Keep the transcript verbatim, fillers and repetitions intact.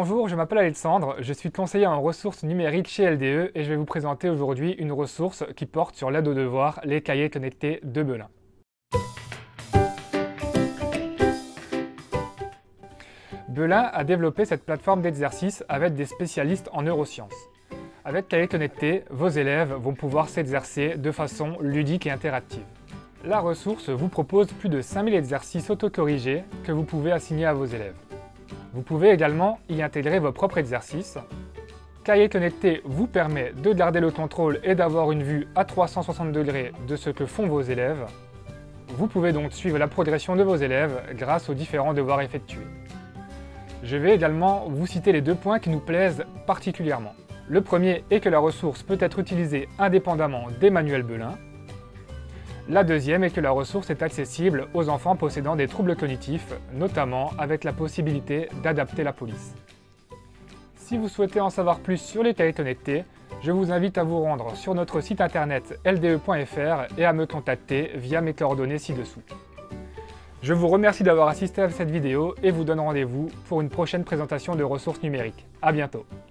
Bonjour, je m'appelle Alexandre, je suis conseiller en ressources numériques chez L D E et je vais vous présenter aujourd'hui une ressource qui porte sur l'aide aux devoirs, les cahiers connectés de Belin. Belin a développé cette plateforme d'exercice avec des spécialistes en neurosciences. Avec Cahiers connectés, vos élèves vont pouvoir s'exercer de façon ludique et interactive. La ressource vous propose plus de cinq mille exercices autocorrigés que vous pouvez assigner à vos élèves. Vous pouvez également y intégrer vos propres exercices. Cahiers connectés vous permet de garder le contrôle et d'avoir une vue à trois cent soixante degrés de ce que font vos élèves. Vous pouvez donc suivre la progression de vos élèves grâce aux différents devoirs effectués. Je vais également vous citer les deux points qui nous plaisent particulièrement. Le premier est que la ressource peut être utilisée indépendamment des manuels Belin. La deuxième est que la ressource est accessible aux enfants possédant des troubles cognitifs, notamment avec la possibilité d'adapter la police. Si vous souhaitez en savoir plus sur les cahiers connectés, je vous invite à vous rendre sur notre site internet L D E point F R et à me contacter via mes coordonnées ci-dessous. Je vous remercie d'avoir assisté à cette vidéo et vous donne rendez-vous pour une prochaine présentation de ressources numériques. À bientôt.